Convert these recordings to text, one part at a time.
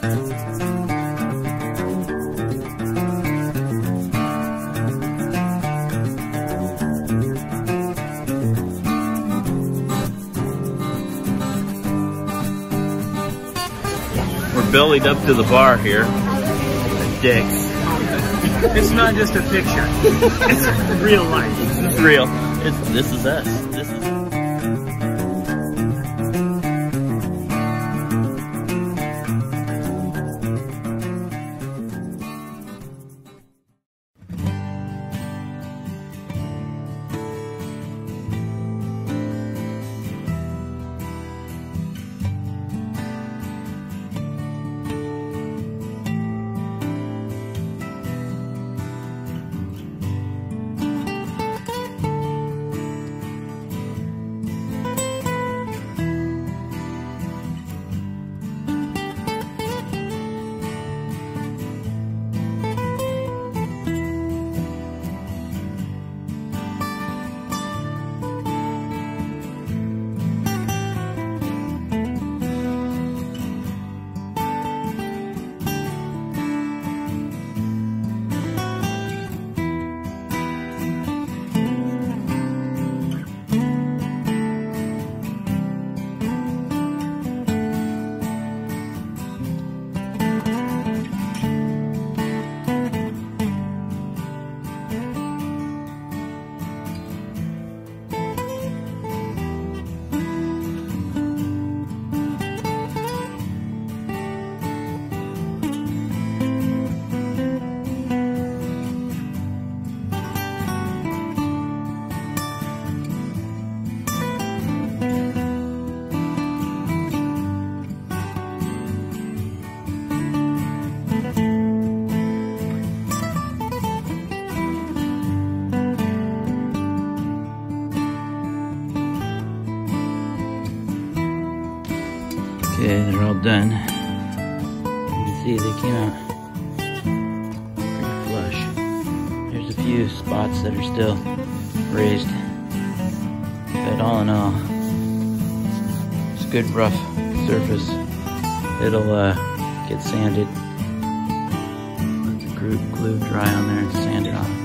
We're bellied up to the bar here at Dick's. It's not just a picture. It's real life. This is real. This is us. This is. Okay, they're all done. You can see they came out pretty flush. There's a few spots that are still raised. But all in all, it's a good rough surface. It'll get sanded. Let the glue dry on there and sand it off.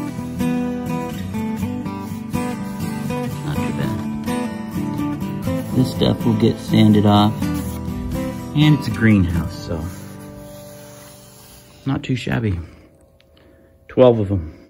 Not too bad. This stuff will get sanded off. And it's a greenhouse, so not too shabby. 12 of them.